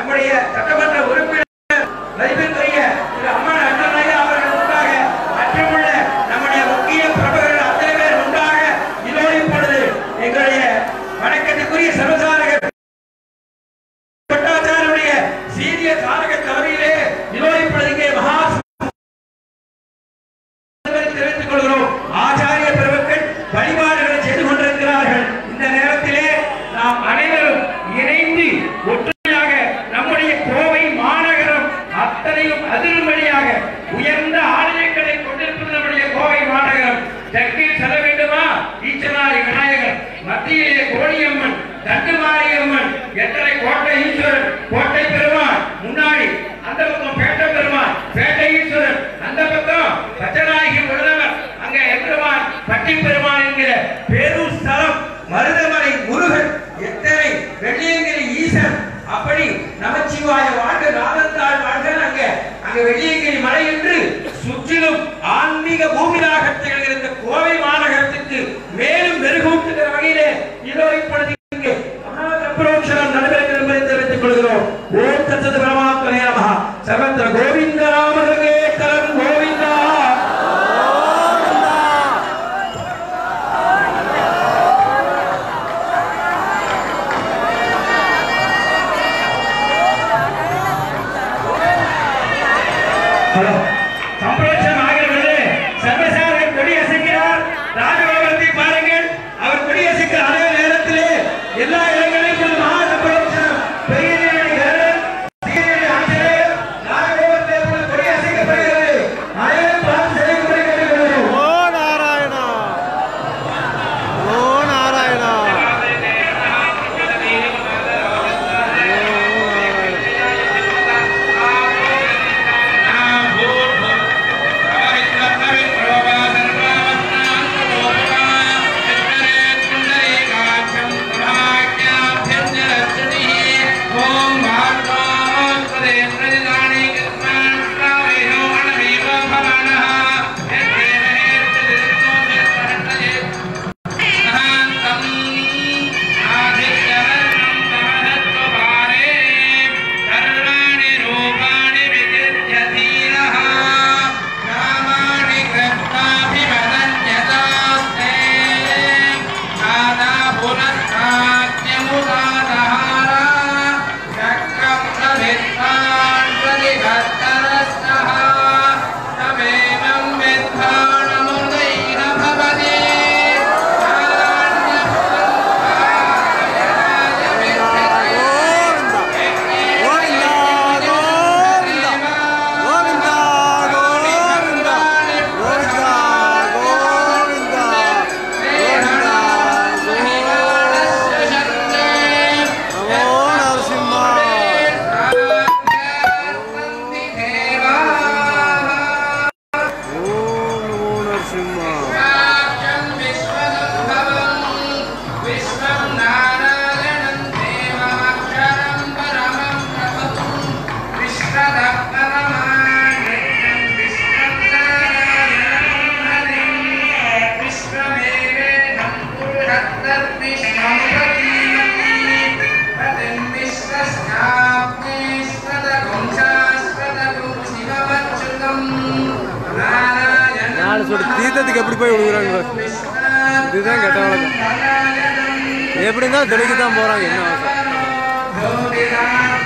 நம்முடைய சட்டமன்ற உறுப்பினர் மதிப்பிற்குரிய திரு அம்மன் அண்ணனையா அவர்கள் உண்டாக மற்றமுள்ள நம்முடைய முக்கிய பிரபலங்கள் அத்தனை பேர் உண்டாக இதோடு இப்பொழுது எங்களுடைய வணக்கத்துக்குரிய சர்வசாரகர் பட்டாச்சாரியுடைய சீரிய சாரக தலைமையிலே இதோடு இப்பொழுது இங்கே மகா தெரிவித்துக் கொள்கிறோம். ஆச்சாரிய பெருமக்கள் வழிபாடுகளை செய்து கொண்டிருக்கிறார்கள். இந்த நேரத்திலே நாம் அனைவரும் இணைந்து ஒற்றுமையாக நம்முடைய கோவை மாநகரம் அத்தனையும் அதிரும்படியாக உயர்ந்த ஆலயங்களை கொண்டிருப்பது நம்முடைய கோவை மாநகரம். தெற்கில் செல்ல வேண்டுமா ஈச்சனாரி விநாயகர், மத்தியிலே கோணியம்மன், தண்டுமாரியம்மன், எத்தனை கோட்டை ஈஸ்வரன், கோட்டை பெருமான், முன்னாடி அந்த பக்கம் பேட்டை பெருமான், பேட்டை ஈஸ்வரன், அந்த பக்கம் பச்சநாயகி உடனவர், அங்க எம்பெருமான் பட்டி பெருமான் என்கிற பெரும் ஸ்தலம், மருதமலை முருகன், எத்தனை வெள்ளியங்கிரி ஈசன், அப்படி நமச்சிவாய வாழ்க நாதத்தாள் வாழ்க. அங்க வெள்ளியங்கிரி மலை என்று சுற்றிலும் ஆன்மீக பூமியாக திகழ்கிற இந்த கோவை மாநகரத்திற்கு மேலும் மெருகூட்டுகிற வகையிலே இதோ இப்பொழுது இங்கே மகாபிரபோஷனம் நடைபெறுகிறது என்பதை தெரிவித்துக் கொள்கிறோம். ஓம் தத்சத் பரமாத்மனே நமஹ. சர்வத்ர கோவிந்த நாமமே கரம் கோவிந்தா. சம்பரோஷம் ஆகிறது. சர்வசாரகர் கொடி அசைக்கிறார். ராஜகோபுரத்தை பாருங்கள், அவர் கொடி அசைக்கிற அதே நேரத்திலே எல்லா இடங்களிலும் மகா சம்பரோஷம் பெரிய ஆசிரியர் ராஜகோபுரத்தில் கொடி அசைக்கப்படுகிறது. அனைவரும் பார்த்து செய்யக்கூடிய கேட்டுக்கொள்கிறோம். ஓ நாராயணா, ஓ நாராயணா. தீர்த்தத்துக்கு எப்படி போய் விழுகுறாங்க? இதுதான் கெட்ட வழக்கம். எப்படி இருந்தாலும் தெளிக்கு தான் போறாங்க. என்ன